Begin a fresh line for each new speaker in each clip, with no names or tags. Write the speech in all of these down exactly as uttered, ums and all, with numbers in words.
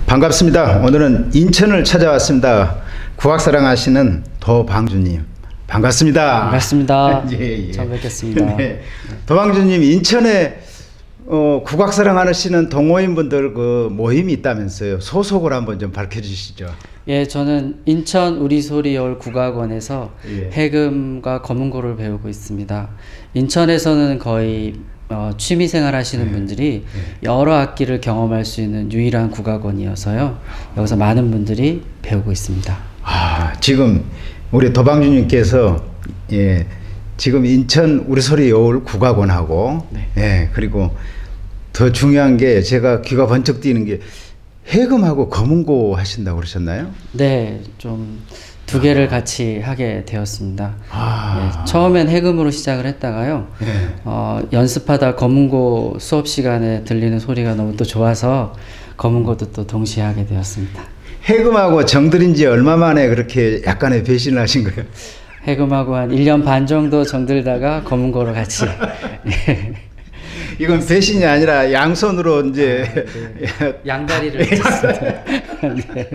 반갑습니다. 오늘은 인천을 찾아왔습니다. 국악사랑 하시는 도방주님 반갑습니다.
반갑습니다.
예, 예.
처음 뵙겠습니다.
네. 도방주님 인천에 어, 국악사랑 하시는 동호인분들 그 모임이 있다면서요. 소속을 한번 좀 밝혀주시죠.
예, 저는 인천 우리소리여울 국악원에서 예. 해금과 검은고를 배우고 있습니다. 인천에서는 거의 어, 취미생활 하시는 예. 분들이 예. 여러 악기를 경험할 수 있는 유일한 국악원이어서요. 여기서 많은 분들이 배우고 있습니다.
아, 지금 우리 도방주님께서 예, 지금 인천 우리소리여울 국악원하고 네. 예, 그리고 더 중요한 게 제가 귀가 번쩍 뛰는 게 해금하고 검은고 하신다고 그러셨나요?
네, 좀 두 개를 아. 같이 하게 되었습니다.
아.
네, 처음엔 해금으로 시작을 했다가요. 네. 어, 연습하다 검은고 수업 시간에 들리는 소리가 너무 또 좋아서 검은고도 또 동시에 하게 되었습니다.
해금하고 정들인 지 얼마 만에 그렇게 약간의 배신을 하신 거예요?
해금하고 한 일 년 반 정도 정들다가 검은고로 같이. 예.
이건 배신이 아니라 양손으로 이제
아, 네. 양다리를 했습니다. 네.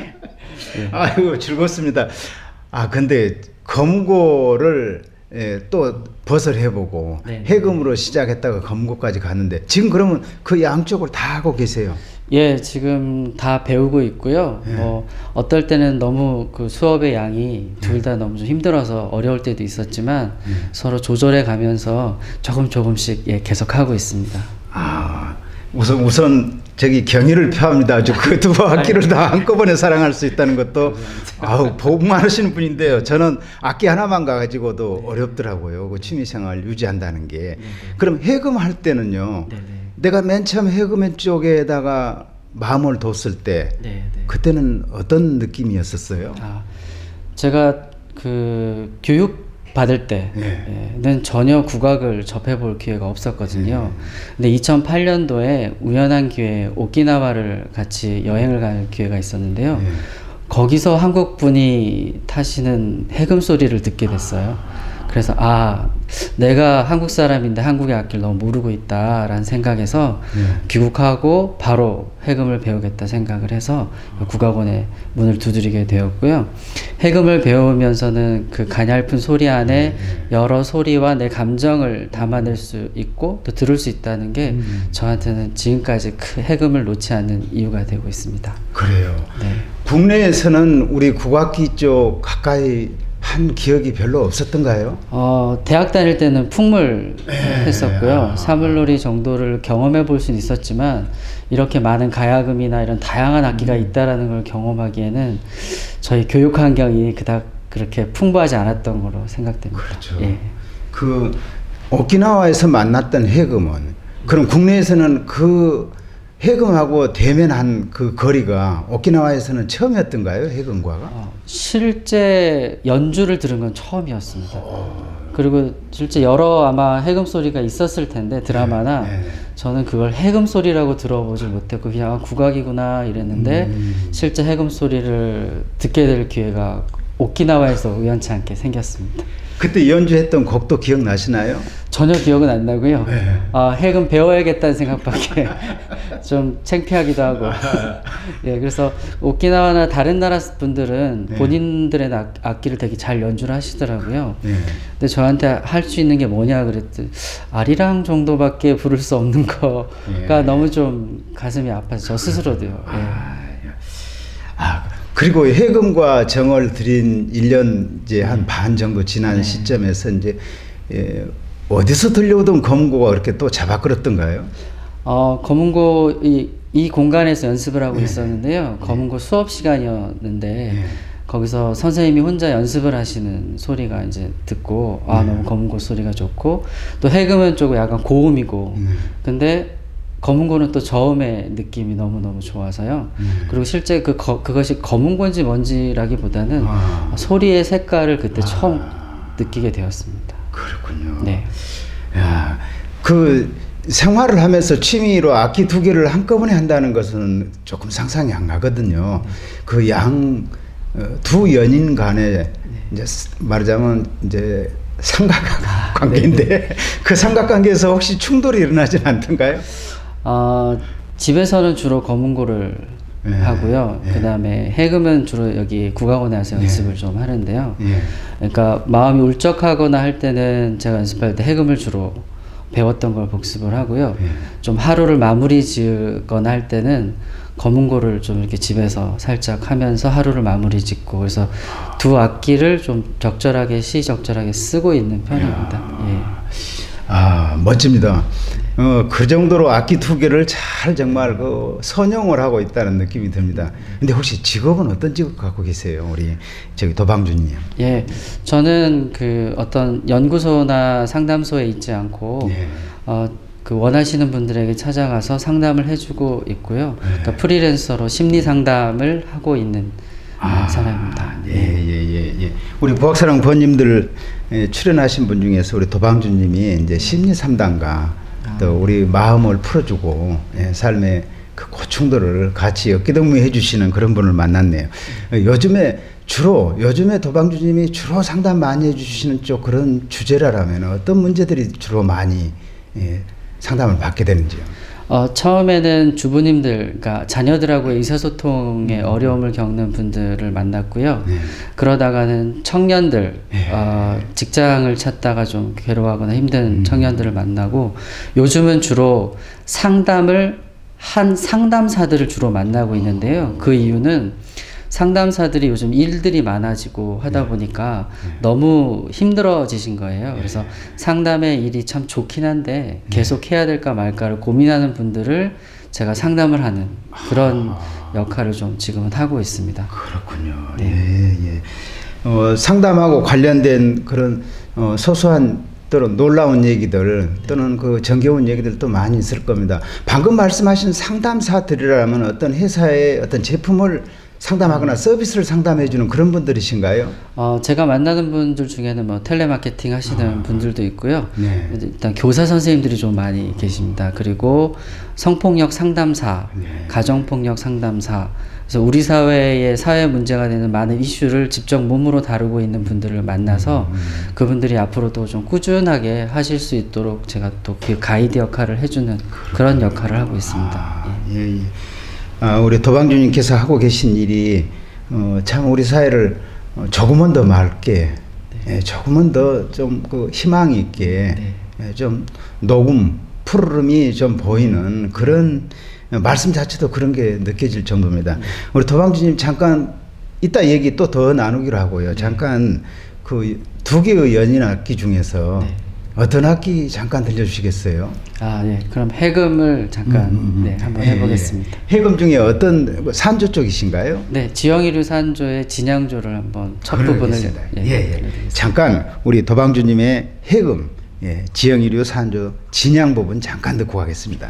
네. 아이고 즐겁습니다. 아 근데 검은고를 예, 또 벗을 해보고 네. 해금으로 시작했다가 검은고까지 갔는데 지금 그러면 그 양쪽을 다 하고 계세요?
예, 지금 다 배우고 있고요. 예. 뭐 어떨 때는 너무 그 수업의 양이 둘 다 너무 좀 힘들어서 어려울 때도 있었지만 예. 서로 조절해 가면서 조금 조금씩 예, 계속 하고 있습니다.
아, 우선 우선 저기 경의를 표합니다. 아주 그 두 악기를 다 한꺼번에 사랑할 수 있다는 것도 아우 복 많으시는 분인데요. 저는 악기 하나만 가지고도 네. 어렵더라고요. 그 취미생활 유지한다는 게. 네. 그럼 해금 할 때는요. 네. 내가 맨 처음 해금 쪽에다가 마음을 뒀을 때 네, 네. 그때는 어떤 느낌이었었어요? 아,
제가 그 교육 받을 때는 네. 전혀 국악을 접해볼 기회가 없었거든요. 네. 근데 이천팔 년도에 우연한 기회에 오키나와를 같이 여행을 갈 기회가 있었는데요. 네. 거기서 한국 분이 타시는 해금 소리를 듣게 됐어요. 그래서 아 내가 한국 사람인데 한국의 악기를 너무 모르고 있다라는 생각에서 네. 귀국하고 바로 해금을 배우겠다 생각을 해서 국악원에 문을 두드리게 되었고요. 해금을 배우면서는 그 가냘픈 소리 안에 네. 여러 소리와 내 감정을 담아낼 수 있고 또 들을 수 있다는 게 음. 저한테는 지금까지 그 해금을 놓지 않는 이유가 되고 있습니다. 그래요.
네. 국내에서는 우리 국악기 쪽 가까이 한 기억이 별로 없었던가요?
어, 대학 다닐 때는 풍물 했었고요. 사물놀이 정도를 경험해 볼 수는 있었지만 이렇게 많은 가야금이나 이런 다양한 악기가 음. 있다라는 걸 경험하기에는 저희 교육 환경이 그닥 그렇게 풍부하지 않았던 걸로 생각됩니다.
그렇죠. 예. 그 오키나와에서 만났던 해금은 그럼 국내에서는 그 해금하고 대면한 그 거리가 오키나와에서는 처음이었던가요? 해금과가? 어,
실제 연주를 들은 건 처음이었습니다. 어... 그리고 실제 여러 아마 해금 소리가 있었을 텐데 드라마나 네, 네. 저는 그걸 해금 소리라고 들어보질 못했고 그냥 국악이구나 이랬는데 음... 실제 해금 소리를 듣게 될 기회가 오키나와에서 우연치 않게 생겼습니다.
그때 연주했던 곡도 기억나시나요?
전혀 기억은 안 나고요. 네. 아, 해금 배워야겠다는 생각밖에 좀 창피하기도 하고. 예, 그래서 오키나와나 다른 나라 분들은 네. 본인들의 악, 악기를 되게 잘 연주를 하시더라고요. 네. 근데 저한테 할 수 있는 게 뭐냐 그랬더니 아리랑 정도밖에 부를 수 없는 거가 네. 너무 좀 가슴이 아파서 저 스스로도요. 아, 예.
아, 그리고 해금과 정을 들인 일 년 이제 한 반 정도 지난 네. 시점에서 이제 예, 어디서 들려오던 검은고가 그렇게 또 자박거렸던가요?
어, 검은고 이, 이 공간에서 연습을 하고 네. 있었는데요. 검은고 수업 시간이었는데 네. 거기서 선생님이 혼자 연습을 하시는 소리가 이제 듣고 아 네. 너무 검은고 소리가 좋고 또 해금은 조금 약간 고음이고 네. 근데 검은고는 또 저음의 느낌이 너무너무 좋아서요. 음. 그리고 실제 그 거, 그것이 검은고인지 뭔지라기보다는 아. 소리의 색깔을 그때 아. 처음 느끼게 되었습니다.
그렇군요.
네.
야, 그 생활을 하면서 취미로 악기 두 개를 한꺼번에 한다는 것은 조금 상상이 안 가거든요. 네. 그 양 두 연인 간에 네. 이제 말하자면 이제 삼각관계인데 아, 그 삼각관계에서 혹시 충돌이 일어나진 않던가요?
어, 집에서는 주로 검은고를
예.
하고요.
예.
그다음에 해금은 주로 여기 국악원에 와서 연습을
예.
좀 하는데요.
예.
그러니까 마음이 울적하거나 할 때는 제가 연습할 때 해금을 주로 배웠던 걸 복습을 하고요.
예.
좀 하루를 마무리 지거나 할 때는 검은고를 좀 이렇게 집에서 살짝 하면서 하루를 마무리 짓고, 그래서 두 악기를 좀 적절하게 시적절하게 쓰고 있는 편입니다. 예.
아, 멋집니다. 어, 그 정도로 악기 두 개를 잘 정말 그 선용을 하고 있다는 느낌이 듭니다. 근데 혹시 직업은 어떤 직업 갖고 계세요? 우리 저기 도방주님.
예, 저는 그 어떤 연구소나 상담소에 있지 않고,
예.
어, 그 원하시는 분들에게 찾아가서 상담을 해주고 있고요.
네.
그러니까 프리랜서로 심리 상담을 하고 있는 아, 사람입니다.
예, 예, 예, 예. 우리 부학사랑 부모님들 예, 출연하신 분 중에서 우리 도방주님이 이제 심리 상담가 아. 또 우리 마음을 풀어주고 예, 삶의 그 고충들을 같이 엮기동무해 주시는 그런 분을 만났네요. 음. 요즘에 주로 요즘에 도방주님이 주로 상담 많이 해주시는 쪽 그런 주제라면 어떤 문제들이 주로 많이 예, 상담을 받게 되는지요?
어, 처음에는 주부님들, 그러니까 자녀들하고의 의사소통에
음.
어려움을 겪는 분들을 만났고요.
네.
그러다가는 청년들,
네.
어, 직장을 찾다가 좀 괴로워하거나 힘든
음.
청년들을 만나고, 요즘은 주로 상담을 한 상담사들을 주로 만나고 있는데요. 그 이유는 상담사들이 요즘 일들이 많아지고 하다
네.
보니까
네.
너무 힘들어지신 거예요. 그래서
네.
상담의 일이 참 좋긴 한데 계속 해야 될까 말까를 고민하는 분들을 제가 상담을 하는 그런
아.
역할을 좀 지금은 하고 있습니다.
그렇군요.
네.
예, 예. 어, 상담하고 관련된 그런 어, 소소한 또는 놀라운 얘기들 또는 그 정겨운 얘기들도 많이 있을 겁니다. 방금 말씀하신 상담사들이라면 어떤 회사의 어떤 제품을 상담하거나 서비스를 상담해주는 그런 분들이신가요?
어, 제가 만나는 분들 중에는 뭐 텔레마케팅 하시는
아.
분들도 있고요.
네.
일단 교사 선생님들이 좀 많이 계십니다. 그리고 성폭력 상담사,
네.
가정폭력 상담사. 그래서 우리 사회의 사회 문제가 되는 많은 이슈를 직접 몸으로 다루고 있는 분들을 만나서
음.
그분들이 앞으로도 좀 꾸준하게 하실 수 있도록 제가 또 그 가이드 역할을 해주는 그런 역할을 하고 있습니다.
아, 예, 예. 아, 우리 도방주님께서 하고 계신 일이 어, 참 우리 사회를 어, 조금은 더 맑게, 네. 예, 조금은 더 좀 그 희망 있게, 네. 예, 좀 녹음 푸르름이 좀 보이는 그런 말씀 자체도 그런 게 느껴질 정도입니다. 네. 우리 도방주님 잠깐 이따 얘기 또 더 나누기로 하고요. 네. 잠깐 그 두 개의 연인 악기 중에서 네. 어떤 악기 잠깐 들려주시겠어요?
아, 네. 그럼 해금을 잠깐
음, 음, 음.
네, 한번
예,
해보겠습니다.
예. 해금 중에 어떤 산조 쪽이신가요?
네, 지영이류 산조의 진양조를 한번 첫 부분을
예, 예. 예. 잠깐 우리 도방주님의 해금, 예, 지영이류 산조 진양 부분 잠깐 듣고 가겠습니다.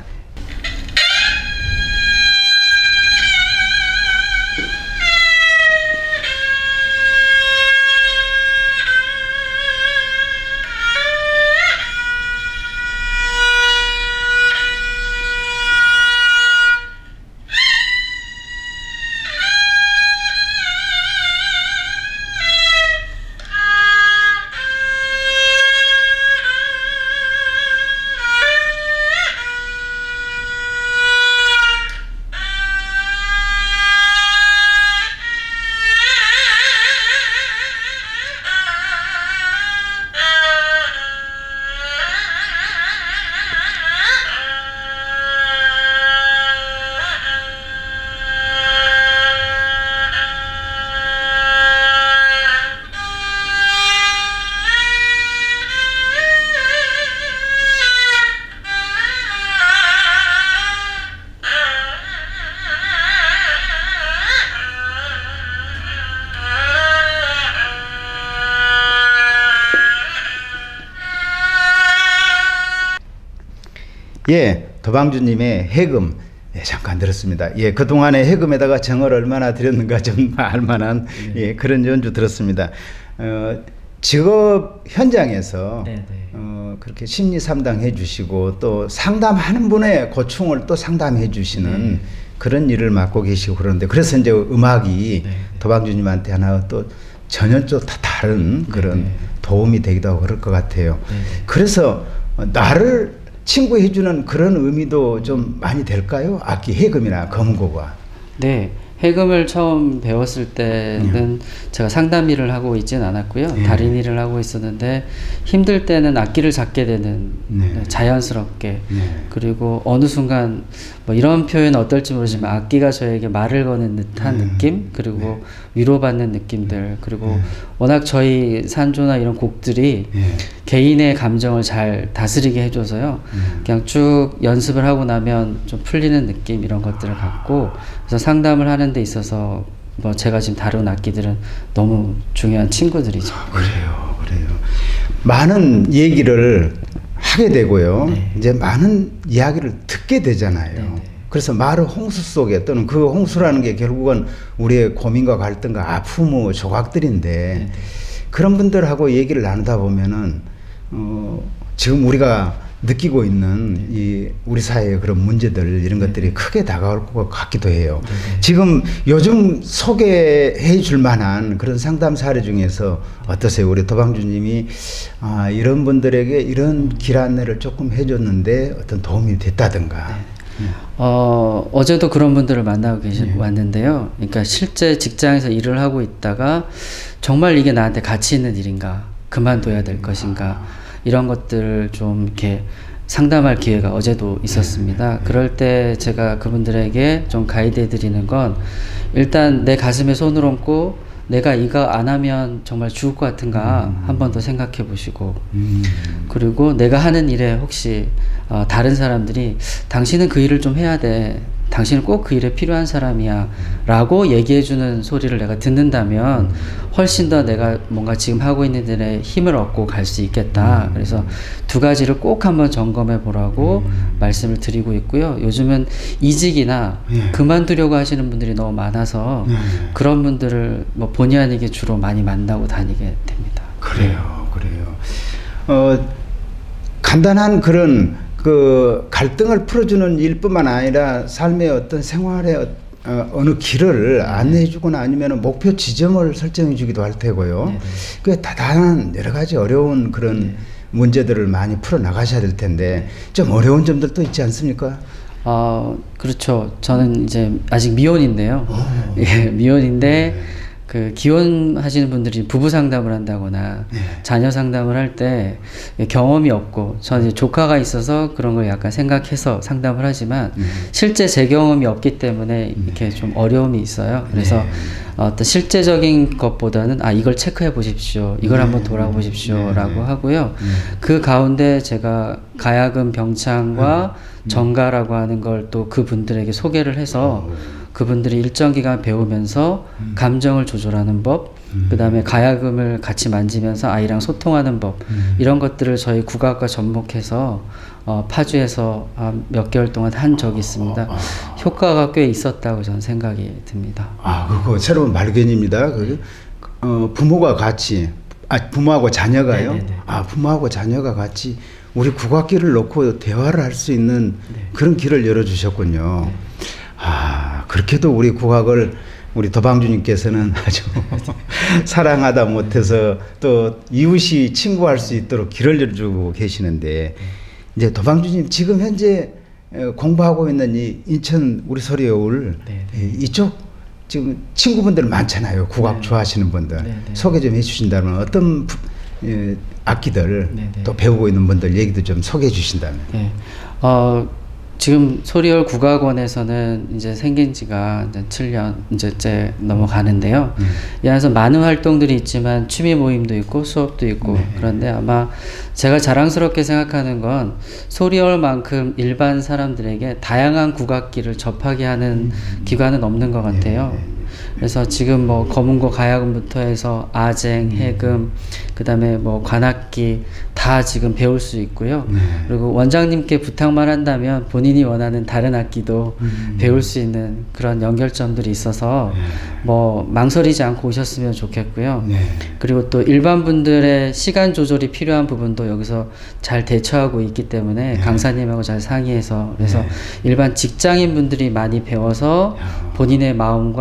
예, 도방주님의 해금 예, 잠깐 들었습니다. 예, 그 동안에 해금에다가 정을 얼마나 들였는가 좀 알만한 네. 예, 그런 연주 들었습니다. 어, 직업 현장에서 네, 네. 어, 그렇게 심리 상담해 주시고 또 상담하는 분의 고충을 또 상담해 주시는 네. 그런 일을 맡고 계시고 그러는데 그래서 이제 음악이 네, 네. 도방주님한테 하나 또 전혀 또 다른 그런 네, 네. 도움이 되기도 하고 그럴 것 같아요. 네, 네. 그래서 나를 친구해주는 그런 의미도 좀 많이 될까요? 악기 해금이나 검은고가.
네. 해금을 처음 배웠을 때는 네. 제가 상담 일을 하고 있진 않았고요. 네. 다른 일을 하고 있었는데 힘들 때는 악기를 잡게 되는 네. 자연스럽게 네. 그리고 어느 순간 뭐 이런 표현 어떨지 모르지만 악기가 저에게 말을 거는 듯한 네. 느낌 그리고 네. 위로받는 느낌들 그리고 네. 워낙 저희 산조나 이런 곡들이 네. 개인의 감정을 잘 다스리게 해줘서요. 네. 그냥 쭉 연습을 하고 나면 좀 풀리는 느낌 이런 것들을 갖고 그래서 상담을 하는 데 있어서 뭐 제가 지금 다룬 악기들은 너무 중요한 친구들이죠.
아, 그래요, 그래요. 많은 얘기를 하게 되고요. 네. 이제 많은 이야기를 듣게 되잖아요. 네, 네. 그래서 말의 홍수 속에 또는 그 홍수라는 게 결국은 우리의 고민과 갈등과 아픔의 조각들인데 네, 네. 그런 분들하고 얘기를 나누다 보면은 어, 지금 우리가 느끼고 있는 이 우리 사회의 그런 문제들 이런 것들이 크게 다가올 것 같기도 해요. 네네. 지금 요즘 소개해 줄 만한 그런 상담 사례 중에서 어떠세요? 우리 도방주님이 아, 이런 분들에게 이런 길 안내를 조금 해줬는데 어떤 도움이 됐다든가.
네. 어, 어제도 그런 분들을 만나고 계시, 네. 왔는데요. 그러니까 실제 직장에서 일을 하고 있다가 정말 이게 나한테 가치 있는 일인가? 그만둬야 될 것인가? 이런 것들을 좀 이렇게 상담할 기회가 어제도 있었습니다. 그럴 때 제가 그분들에게 좀 가이드해 드리는 건 일단 내 가슴에 손을 얹고 내가 이거 안 하면 정말 죽을 것 같은가 음. 한 번 더 생각해 보시고 음. 그리고 내가 하는 일에 혹시 어, 다른 사람들이 당신은 그 일을 좀 해야 돼. 당신은 꼭 그 일에 필요한 사람이야 라고 얘기해주는 소리를 내가 듣는다면 훨씬 더 내가 뭔가 지금 하고 있는 일에 힘을 얻고 갈 수 있겠다. 그래서 두 가지를 꼭 한번 점검해 보라고 음. 말씀을 드리고 있고요. 요즘은 이직이나 예. 그만두려고 하시는 분들이 너무 많아서 예. 그런 분들을 뭐 본의 아니게 주로 많이 만나고 다니게 됩니다.
그래요, 그래요. 어, 간단한 그런 그 갈등을 풀어주는 일뿐만 아니라 삶의 어떤 생활의 어, 어느 길을 안내해주거나 아니면 목표 지점을 설정해주기도 할 테고요. 그 다양한 여러 가지 어려운 그런 네. 문제들을 많이 풀어 나가셔야 될 텐데 좀 어려운 점들도 있지 않습니까?
어, 그렇죠. 저는 이제 아직 미혼인데요. 예, 미혼인데. 네. 그 기혼하시는 분들이 부부 상담을 한다거나 네. 자녀 상담을 할 때 경험이 없고 저는 이제 조카가 있어서 그런 걸 약간 생각해서 상담을 하지만 네. 실제 제 경험이 없기 때문에 이렇게 네. 좀 어려움이 있어요. 그래서 네. 어떤 실제적인 것보다는 아 이걸 체크해 보십시오. 이걸 네. 한번 돌아보십시오. 네. 라고 하고요. 네. 그 가운데 제가 가야금 병창과 네. 정가라고 하는 걸 또 그분들에게 소개를 해서 오. 그분들이 일정 기간 배우면서 음. 감정을 조절하는 법, 음. 그 다음에 가야금을 같이 만지면서 아이랑 소통하는 법, 음. 이런 것들을 저희 국악과 접목해서 어, 파주에서 아, 몇 개월 동안 한 적이 있습니다. 아, 아. 효과가 꽤 있었다고 저는 생각이 듭니다.
아, 그거 새로운 발견입니다. 그, 어, 부모가 같이, 아, 부모하고 자녀가요? 네네네. 아, 부모하고 자녀가 같이 우리 국악기를 놓고 대화를 할 수 있는 네. 그런 길을 열어주셨군요. 네. 아, 그렇게도 우리 국악을 우리 도방주님께서는 아주 사랑하다 못해서 또 이웃이 친구할 수 있도록 길을 열어주고 계시는데 이제 도방주님 지금 현재 공부하고 있는 이 인천 우리 소리여울 네, 네. 이쪽 지금 친구분들 많잖아요. 국악 네. 좋아하시는 분들 네, 네. 소개 좀 해주신다면 어떤 예, 악기들 네, 네. 또 배우고 있는 분들 얘기도 좀 소개해 주신다면.
네. 어, 지금 소리여울 국악원에서는 이제 생긴 지가 이제 칠 년 이제째 넘어가는데요. 음. 이 안에서 많은 활동들이 있지만 취미 모임도 있고 수업도 있고 네. 그런데 아마 제가 자랑스럽게 생각하는 건 소리여울만큼 일반 사람들에게 다양한 국악기를 접하게 하는 음. 기관은 없는 것 같아요. 네. 그래서 지금 뭐 검은고 가야금부터 해서 아쟁, 해금, 그 다음에 뭐 관악기 다 지금 배울 수 있고요. 네. 그리고 원장님께 부탁만 한다면 본인이 원하는 다른 악기도 음. 배울 수 있는 그런 연결점들이 있어서 네. 뭐 망설이지 않고 오셨으면 좋겠고요. 네. 그리고 또 일반 분들의 시간 조절이 필요한 부분도 여기서 잘 대처하고 있기 때문에 네. 강사님하고 잘 상의해서 그래서 네. 일반 직장인 분들이 많이 배워서 본인의 마음과 생활을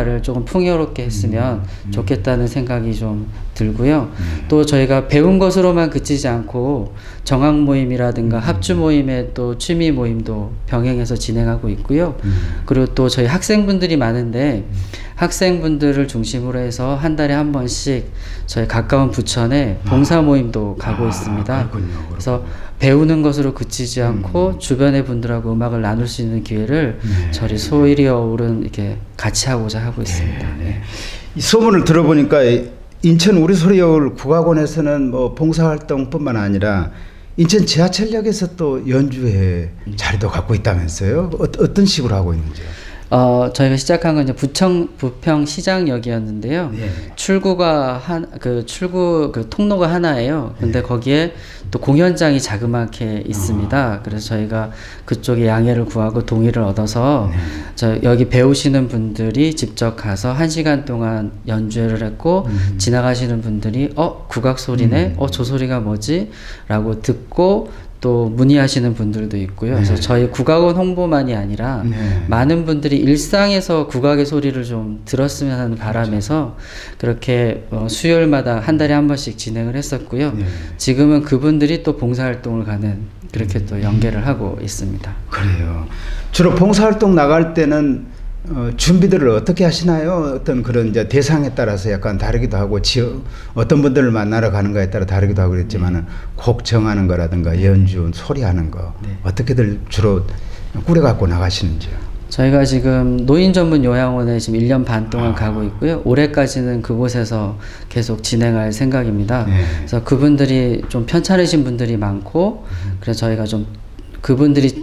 말을 조금 풍요롭게 했으면
음.
좋겠다는 생각이 좀 들고요.
음.
또 저희가 배운 것으로만 그치지 않고 정학 모임이라든가
음.
합주 모임에 또 취미 모임도 병행해서 진행하고 있고요.
음.
그리고 또 저희 학생분들이 많은데 학생분들을 중심으로 해서 한 달에 한 번씩 저희 가까운 부천에 봉사 모임도 가고
아,
있습니다.
그렇군요, 그렇군요.
그래서 배우는 것으로 그치지 않고
음.
주변의 분들하고 음악을 나눌 수 있는 기회를
네.
저희 소일이어 오른 이렇게 같이 하고자 하고 있습니다.
네, 네. 이 소문을 들어보니까 인천 우리 소리여울 국악원에서는 뭐 봉사활동뿐만 아니라 인천 지하철역에서 또 연주회 자리도 갖고 있다면서요? 어, 어떤 식으로 하고 있는지요?
어, 저희가 시작한 건 이제 부청, 부평 시장역이었는데요.
네.
출구가 한, 그 출구, 그 통로가 하나예요. 근데 거기에 또 공연장이 자그맣게 있습니다.
어.
그래서 저희가 그쪽에 양해를 구하고 동의를 얻어서
네.
저 여기 배우시는 분들이 직접 가서 한 시간 동안 연주회를 했고
음.
지나가시는 분들이 어, 국악 소리네?
음.
어, 저 소리가 뭐지? 라고 듣고 또 문의하시는 분들도 있고요. 그래서
네.
저희 국악원 홍보만이 아니라
네.
많은 분들이 일상에서 국악의 소리를 좀 들었으면 하는 바람에서 그렇게 어, 수요일마다 한 달에 한 번씩 진행을 했었고요.
네.
지금은 그분들이 또 봉사활동을 가는 그렇게 또 연계를 하고 있습니다.
그래요. 주로 봉사활동 나갈 때는 어, 준비들을 어떻게 하시나요? 어떤 그런 이제 대상에 따라서 약간 다르기도 하고 지역 어떤 분들을 만나러 가는가에 따라 다르기도 하고 그랬지만은 곡 정하는 거라든가 연주, 소리하는 거
네.
어떻게들 주로 꾸려 갖고 나가시는지요?
저희가 지금 노인 전문 요양원에 지금 일 년 반 동안
아.
가고 있고요. 올해까지는 그곳에서 계속 진행할 생각입니다.
네.
그래서 그분들이 좀 편찮으신 분들이 많고 그래서 저희가 좀 그분들이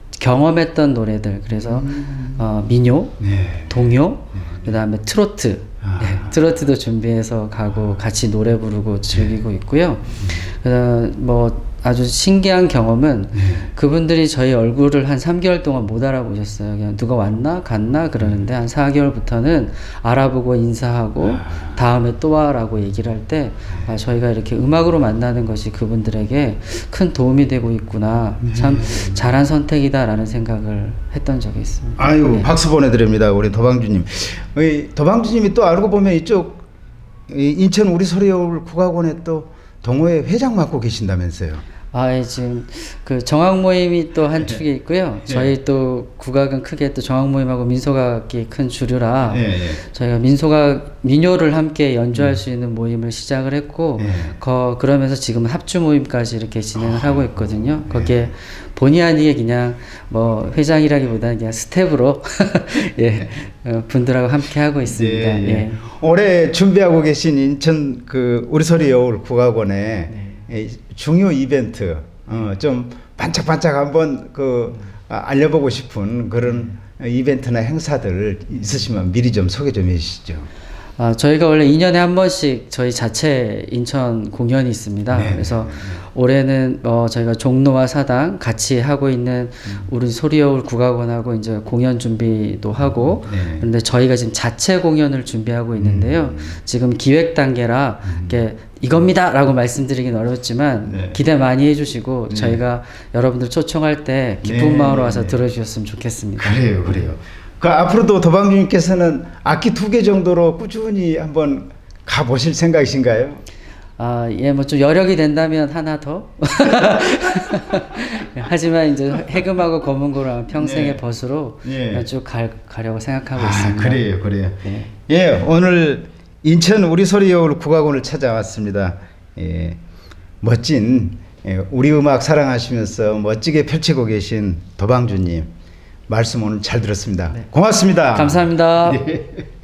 경험했던 노래들 그래서
음.
어, 민요,
네.
동요, 그다음에 트로트,
아.
네, 트로트도 준비해서 가고 같이 노래 부르고 즐기고 있고요. 그다음 뭐 아주 신기한 경험은
네.
그분들이 저희 얼굴을 한 삼 개월 동안 못 알아보셨어요. 그냥 누가 왔나 갔나 그러는데 한 사 개월부터는 알아보고 인사하고 다음에 또 와라고 얘기를 할 때 아, 저희가 이렇게 음악으로 만나는 것이 그분들에게 큰 도움이 되고 있구나. 참 잘한 선택이다라는 생각을 했던 적이 있습니다.
아유
네.
박수 보내드립니다. 우리 도방주님. 이 도방주님이 또 알고 보면 이쪽 이 인천 우리 소리여울 국악원에 또 동호회 회장 맡고 계신다면서요?
아, 예, 지금 그 정학 모임이 또 한 축에 있고요. 저희 또 국악은 크게 또 정학 모임하고 민소각이 큰 주류라
예, 예.
저희가 민소각 민요를 함께 연주할 수 있는 모임을 시작을 했고
예.
거 그러면서 지금 합주 모임까지 이렇게 진행을
아,
하고 있거든요. 거기에 본의 아니게 그냥 뭐 회장이라기보다는 그냥 스텝으로 예 어, 분들하고 함께 하고 있습니다.
예, 예.
예.
올해 준비하고 계신 인천 그 우리 소리여울 국악원의
네.
이 중요 이벤트 어, 좀 반짝반짝 한번 그 아, 알려보고 싶은 그런 이벤트나 행사들 있으시면 미리 좀 소개 좀 해주시죠.
아, 저희가 원래 이 년에 한 번씩 저희 자체 인천 공연이 있습니다.
네.
그래서 올해는 어, 저희가 종로와 사당 같이 하고 있는 우리 소리여울 국악원하고 이제 공연 준비도 하고
네.
그런데 저희가 지금 자체 공연을 준비하고 있는데요. 지금 기획 단계라 이게 이겁니다 라고 말씀드리긴 어렵지만
네.
기대 많이 해주시고
네.
저희가 여러분들 초청할 때 기쁜
네.
마음으로 와서
네.
들어주셨으면 좋겠습니다.
그래요, 그래요. 그 앞으로도 도방주님께서는 악기 두 개 정도로 꾸준히 한번 가보실 생각이신가요?
아, 예, 뭐 좀 여력이 된다면 하나 더. 하지만 이제 해금하고 검은고랑 평생의
네.
벗으로
예.
쭉 갈, 가려고 생각하고
아,
있습니다.
그래요, 그래요.
네.
예, 오늘 인천 우리 소리여울 국악원을 찾아왔습니다. 예, 멋진 예, 우리 음악 사랑하시면서 멋지게 펼치고 계신 도방주님 말씀 오늘 잘 들었습니다.
네.
고맙습니다.
감사합니다.
네.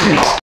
네.